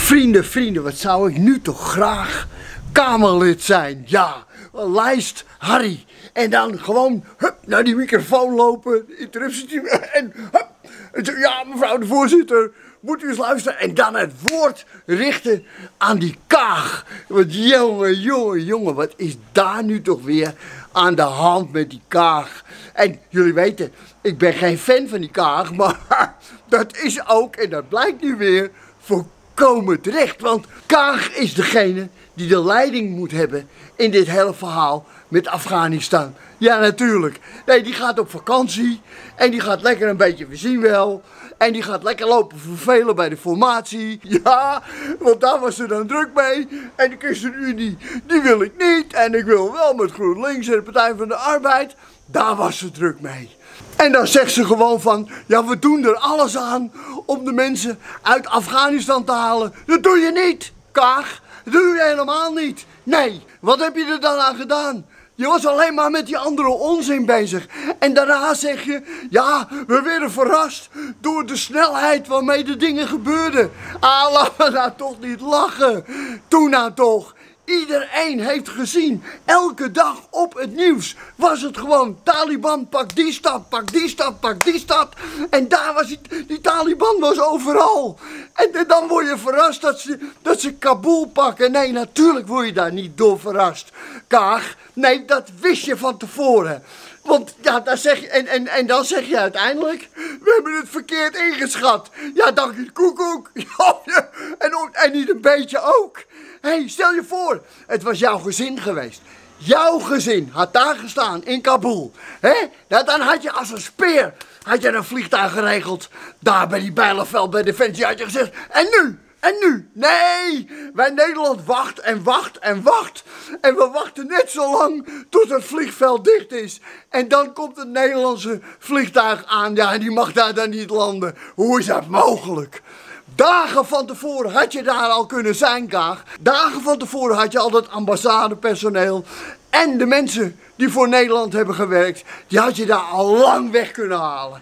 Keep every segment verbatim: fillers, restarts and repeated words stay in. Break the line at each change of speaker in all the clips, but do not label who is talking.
Vrienden, vrienden, wat zou ik nu toch graag Kamerlid zijn? Ja, lijst Harry. En dan gewoon hup, naar die microfoon lopen, interruptie en hup. Ja, mevrouw de voorzitter, moet u eens luisteren. En dan het woord richten aan die Kaag. Want jongen, jongen, jongen, wat is daar nu toch weer aan de hand met die Kaag? En jullie weten, ik ben geen fan van die Kaag, maar dat is ook, en dat blijkt nu weer, volkomen terecht. Want Kaag is degene die de leiding moet hebben in dit hele verhaal met Afghanistan. Ja, natuurlijk. Nee, die gaat op vakantie en die gaat lekker een beetje, we zien wel. En die gaat lekker lopen vervelen bij de formatie. Ja, want daar was ze dan druk mee. En de ChristenUnie, die wil ik niet. En ik wil wel met GroenLinks en de Partij van de Arbeid. Daar was ze druk mee. En dan zegt ze gewoon van, ja, we doen er alles aan om de mensen uit Afghanistan te halen. Dat doe je niet, Kaag. Dat doe je helemaal niet. Nee, wat heb je er dan aan gedaan? Je was alleen maar met die andere onzin bezig. En daarna zeg je, ja, we werden verrast door de snelheid waarmee de dingen gebeurden. Ah, laten we nou toch niet lachen. Toen nou toch. Iedereen heeft gezien, elke dag op het nieuws was het gewoon Taliban, pak die stad, pak die stad, pak die stad. En daar was die, die Taliban was overal. En, en dan word je verrast dat ze, dat ze Kabul pakken. Nee, natuurlijk word je daar niet door verrast, Kaag. Nee, dat wist je van tevoren. Want ja, dan zeg je, en, en, en dan zeg je uiteindelijk, we hebben het verkeerd ingeschat. Ja, dank je koekoek. Ja, en, en niet een beetje ook. Hé, hey, stel je voor, het was jouw gezin geweest. Jouw gezin had daar gestaan in Kabul. Hè? Nou, dan had je als een speer had je een vliegtuig geregeld. Daar bij die Bijleveld bij Defensie had je gezegd, en nu? En nu? Nee, wij Nederland wacht en wacht en wacht. En we wachten net zo lang tot het vliegveld dicht is. En dan komt het Nederlandse vliegtuig aan. Ja, en die mag daar dan niet landen. Hoe is dat mogelijk? Dagen van tevoren had je daar al kunnen zijn, Kaag. Dagen van tevoren had je al dat ambassadepersoneel en de mensen die voor Nederland hebben gewerkt, die had je daar al lang weg kunnen halen.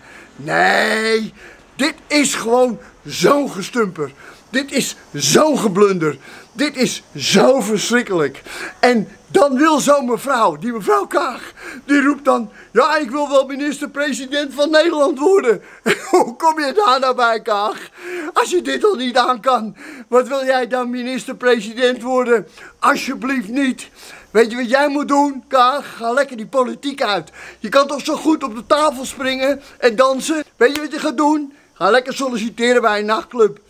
Nee, dit is gewoon zo'n gestumper. Dit is zo'n geblunder. Dit is zo verschrikkelijk. En dan wil zo'n mevrouw, die mevrouw Kaag, die roept dan, ja, ik wil wel minister-president van Nederland worden. Hoe kom je daar nou bij, Kaag? Als je dit al niet aan kan, wat wil jij dan minister-president worden? Alsjeblieft niet. Weet je wat jij moet doen, Kaag? Ga lekker die politiek uit. Je kan toch zo goed op de tafel springen en dansen? Weet je wat je gaat doen? Ga lekker solliciteren bij een nachtclub.